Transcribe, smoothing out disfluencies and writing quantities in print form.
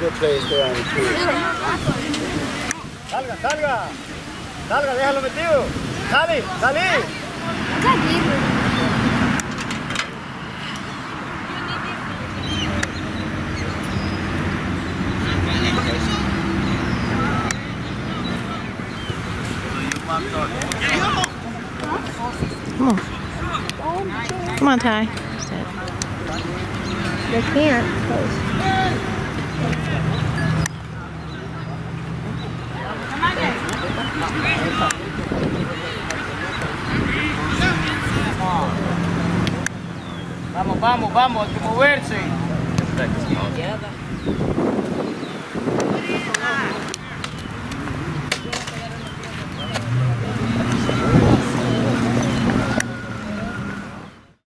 good place there on the tree. Salga, salga. Salga, déjalo metido. Salí, salí. Come on. Come on, Ty. They can't. Vamos, vamos, vamos, hay que moverse.